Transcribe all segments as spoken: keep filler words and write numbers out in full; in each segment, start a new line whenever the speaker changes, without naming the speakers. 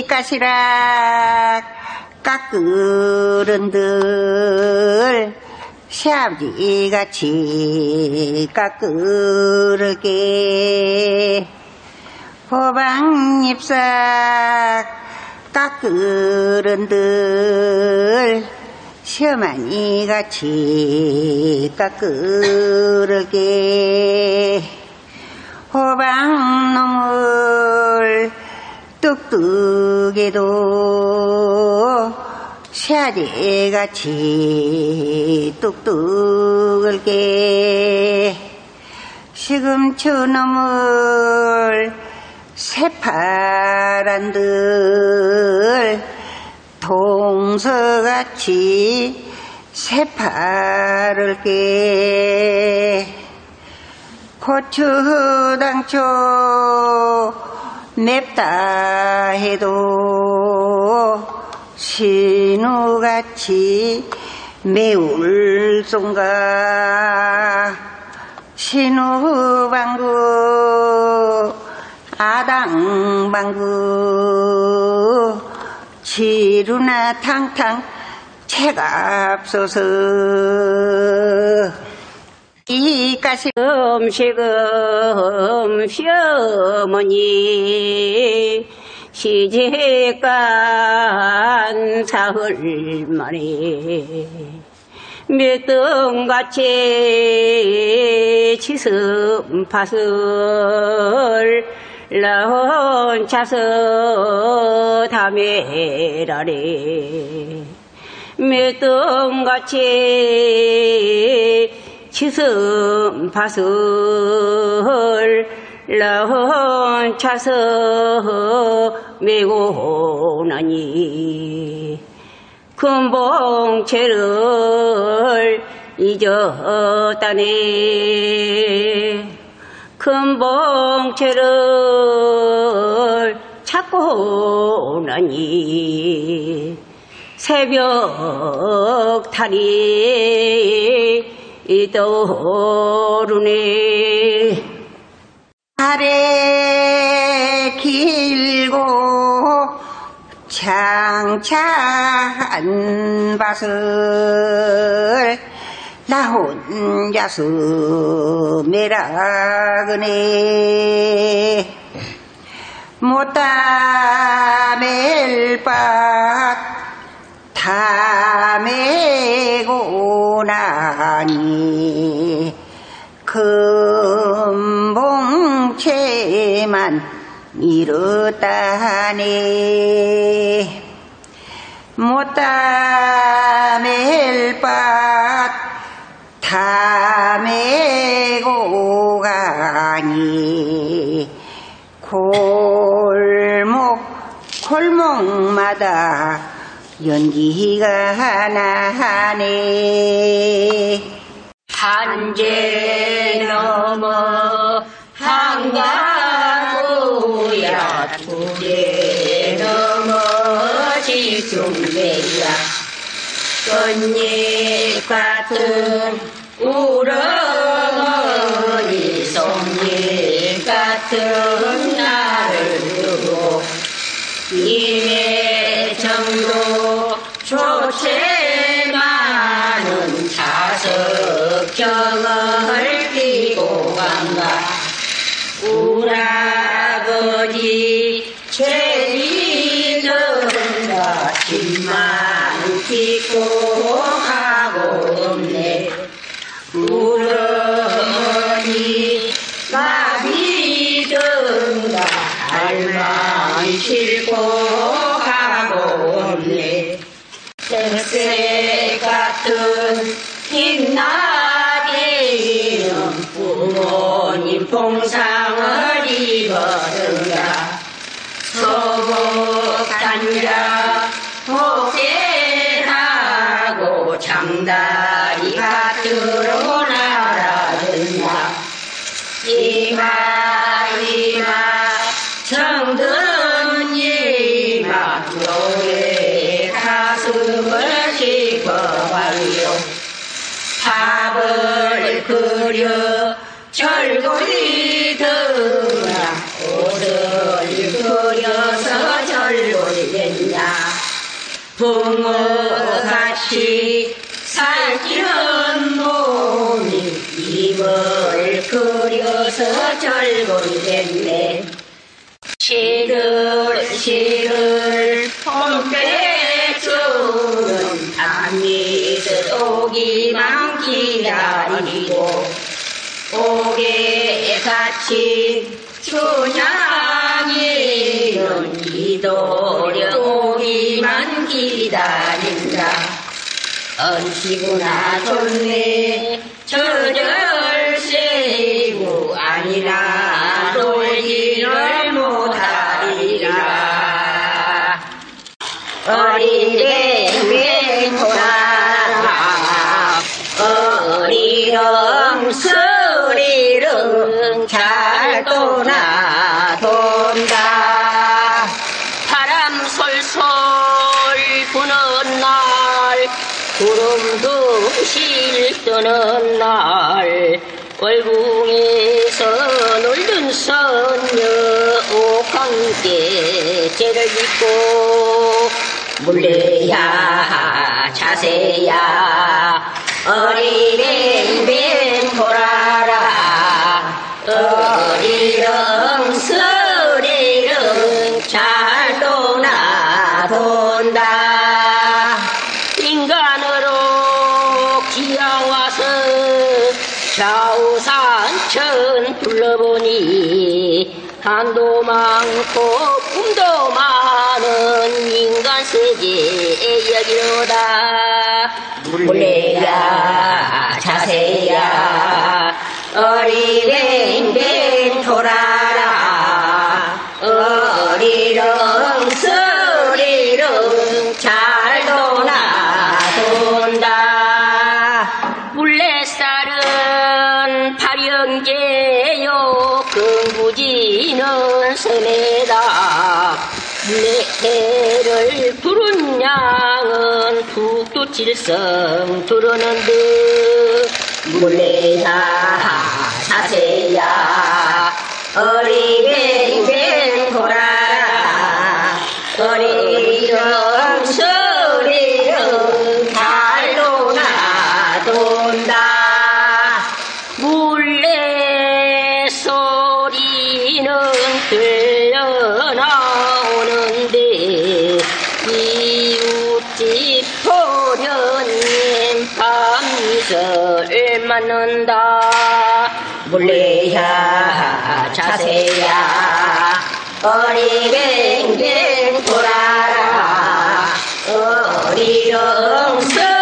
가시락 깎으른들 시아버지같이 깎으르게 호박잎싹 깎으른들 시어머니같이 깎으르게 호박농을 뚝뚝해도 시아제같이 뚝뚝을게 시금초 놈을 새파란들 동서같이 새파를게 고추 당초 맵다 해도 신우같이 매울 송가 신우방구 아당방구 지루나 탕탕 채갑소서 이까시 음식음 시어머니 시집간 사흘 만에 몇등같이 치슴파슬 라혼 차서 다메라래 몇등같이 치슴파슬 라혼 차서 메고 나니 금봉채를 잊었다네 금봉채를 찾고 나니 새벽 달이 떠오르네 아래 길고 창찬 밭을 나 혼자서 매라그네 못다 멜밭 다 메고 나니 금봉채만 이렇다네 못다 멜밭 다 메고 가니 골목 골목마다 연기가 나네 한제 넘어 한가구야 두제 넘어 지중매야 꽃잎 같은 우렁어니 송잎 같은 나를 두고 임의 정도 조체 많은 자석경을 띠고 간다 우라버지 죄리는가 집만 띠고 가고 없네 우러머니 마비든가 알만 싣고 가고 없네 색 같은 흰나비는 부모님 봉상을 입어든가 소복 단자 복제하고 장다리가 드러나라든가 이마 이마 정든 이마 노래 가슴을 짚어봐요 밥을 그려 절골이 드나 옷을 그려서 절골이 붕어같이 살찌는 몸이 입을 그려서 절곤됐네. 시들시들 봄배추는 단미를 오기만 기다리고 옥에 갇힌 춘향이는 이도려 오기만 기다린다. 언시구나 좋네 저절세고 아니라 놀기를 못하리라. 어리랭 돌아라 어리렁 서리렁 잘 도나 돈다.
바람 솔솔 부는 날 구름도 실 뜨는 날 월궁에서 놀던 선녀 옥황께 죄를 짓고
물레야 자세야 어리뱅뱅 돌아라 어리렁 서리렁 잘 도나 돈다.
인간으로 기양와서 좌우산천 둘러보니 한도 많고 꿈도 많은 인간 세계의 이야기로다.
물레야 자세야 어리뱅뱅 돌아라 어리렁 서리렁 잘 도나 돈다.
물레살은 발영제요 긍부지는 세매다. 물레해를 부른 양은 툭툭 칠성 두르는 듯.
물레야 자세야 어리뱅뱅 돌아라 어리렁 서리렁 잘 도나 돈다.
물레 소리는 들려나오는데 이웃집 소련님 밤이슬 맞는다.
물레야 자세야 어리뱅뱅 돌아라 어리렁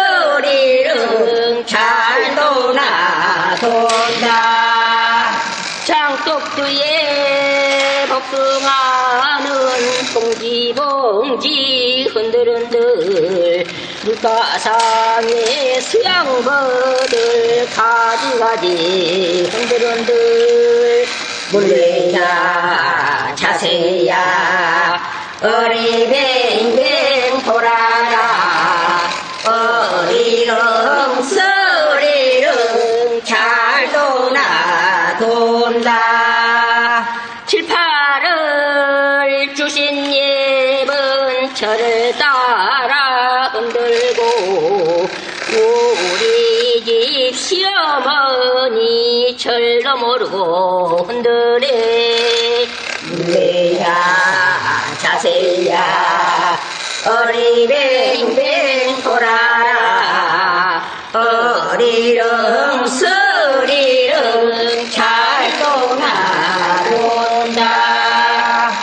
서리렁 잘 도나 돈다.
장독두에 복숭아는 봉지봉지 흔들흔들 물가상에 수양버들 가지가지 흔들흔들.
물레야 자세야 어리뱅뱅 돌아라 어리렁 서리렁 잘 도나 돈다.
칠팔을 주신 예쁜 저를 따라 흔들고 우리 집 시어머니 절도 모르고 흔들래.
물레야 자세야 어리뱅뱅 돌아라 어리렁 서리렁 잘 도나 돈다.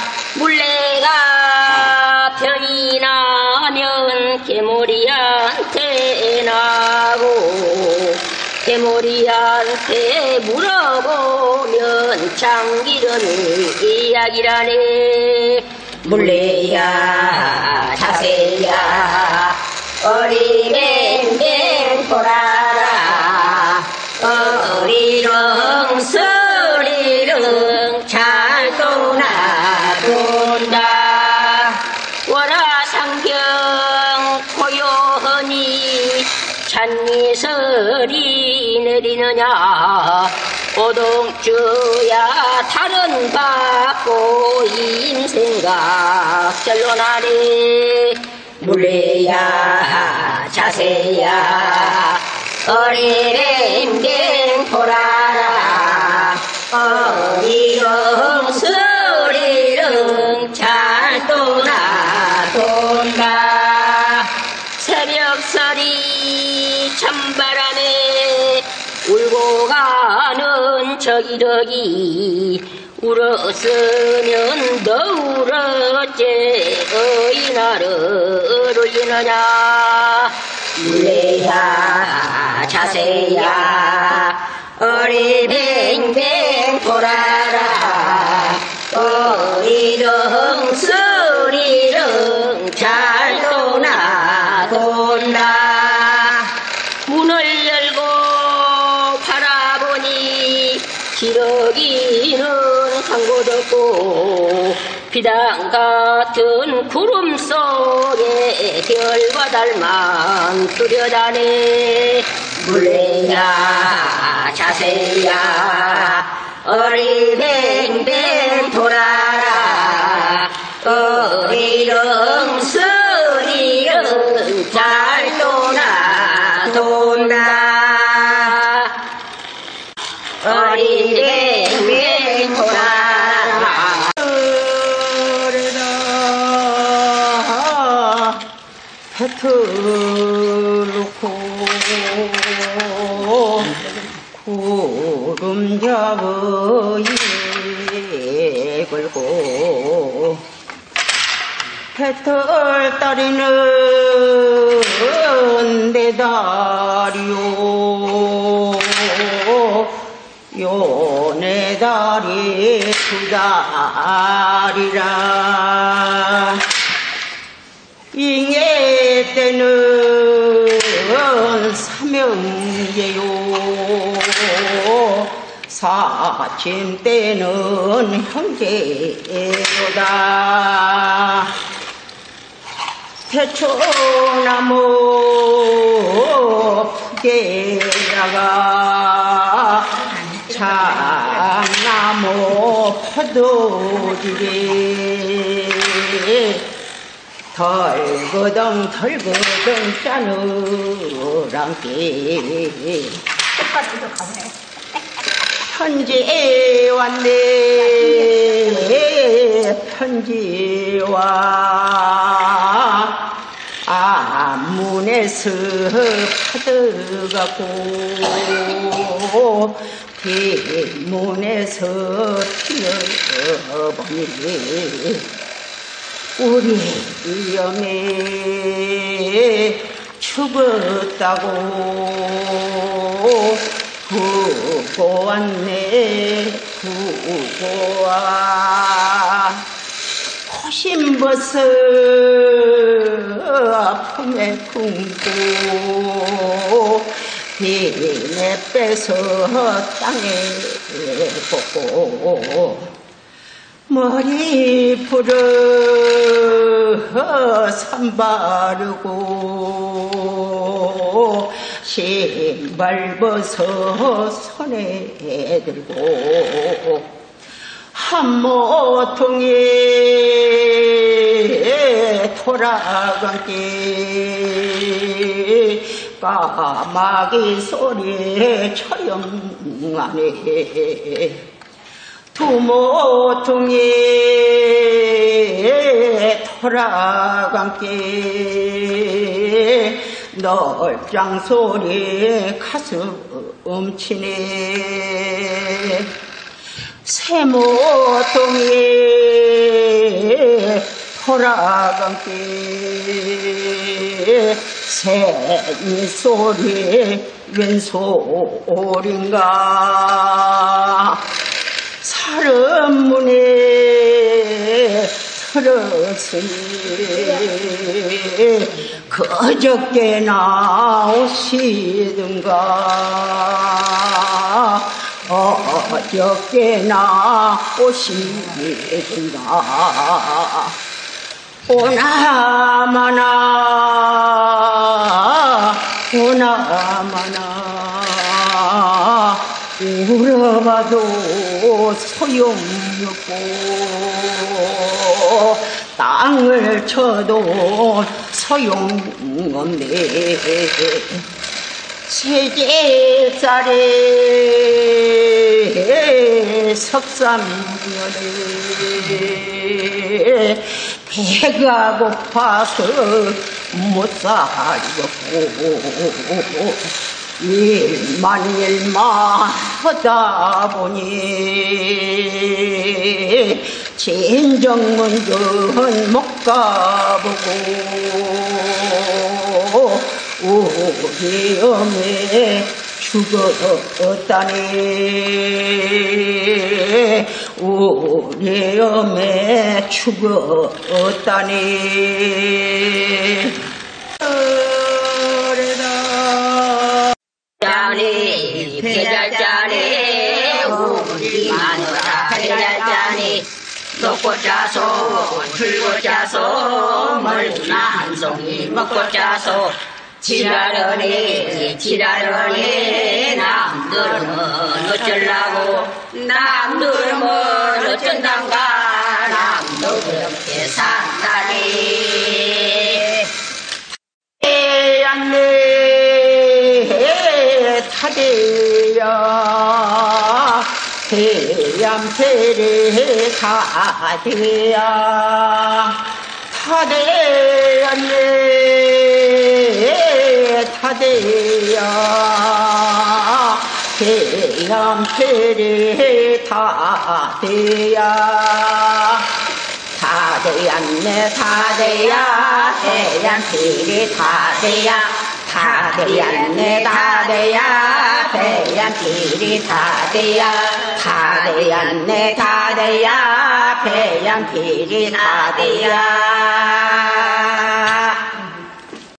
물레가 병이 나면 개모리한테 나고 개모리한테 물어보면 장기전을 이야기라네.
물레야 자세야 어리뱅뱅 돌아라 어리렁 서리렁 잘 도나 돈다.
월화상경 고요하니 찬미설이 내리느냐. 오동주야 다른 받고 임생각 절로나리.
물레야 자세야 어리뱅뱅 돌아라 어리렁 스리렁 잘 도나 돈다
새벽서리 찬바람에 울고 가는 저기저기 울었으면 너 울었제 어이 나를 울리느냐
물레야 자세야 어리뱅뱅 돌아라 어리렁 스리렁 잘 도나 돈다
문을 열고 바라보니 기러기는 한곳없고 비단 같은 구름 속에 별과 달만 뚜렷하네
물레야 자세야 어리뱅뱅 돌아라 어리렁 스리렁 잘 도나 돈다 어리뱅뱅 돌아라
뱉어놓고 구름 잡으에 걸고 뱉을 다리는 내 다리요 요 내 다리 두 다리라 잉해 때는 사명예요 사침 때는 형제로다 대초나무 푸게다가 참나무 포도지게 덜거덩 덜거덩 짜누랑게 편지 왔네 편지 와 앞문에서 파드가고 뒷문에서 튀어보니 우리 위험에 죽었다고 구고 왔네 구고 와 호심버섯 품에 품고 비내 빼서 땅에 꽂고 머리 풀어 산바르고 신발 벗어 손에 들고 한 모퉁이 돌아간 길 까마귀 소리에 처형하네 두 모퉁이 돌아간 길 널짱 소리에 가슴 치네 새 모퉁이 돌아간 길 새니 소리 웬 소린가 사람 문에 들었으니 그저께나 오시든가 어저께나 오시든가 오나마나 오나마나 울어봐도 소용없고 땅을 쳐도 소용없네. 세제살에 석삼년에 배가 고파서 못 살겠고 일만 일만 하다 보니 진정문전 못 가보고 우리 엄에 죽었다니 우리 엄에 죽었다니
짜니 배달짜니 우리 마누라 배달짜니 먹고 짜서 들고 짜서 멀구나 한 송이 먹고 짜서 지랄하니 지랄하니 남들은 어쩌려고 남들은 뭘 어쩐단가 남도 그렇게 산다니
태양내 타대야 태양태래 타대야 타대야네 타대야 태양태래 타대야 타대야네 타대야 태양태래 타대야 타대야네 타대야 태양태래 타대야 타대야네 타대야 태양태래 타대야